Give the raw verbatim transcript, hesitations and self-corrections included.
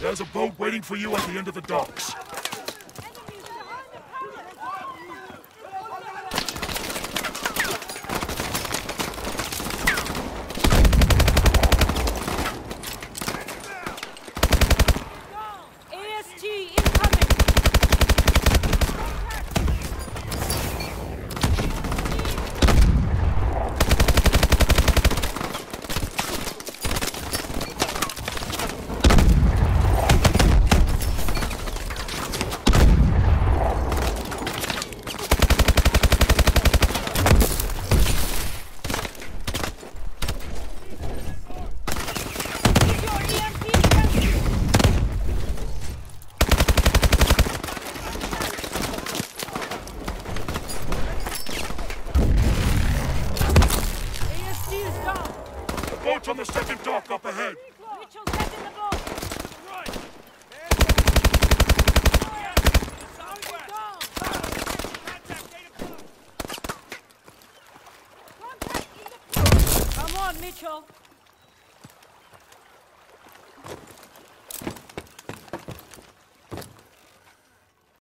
There's a boat waiting for you at the end of the docks. Boat's on the second dock up ahead. Mitchell, get in the boat. Right. Come on, Mitchell.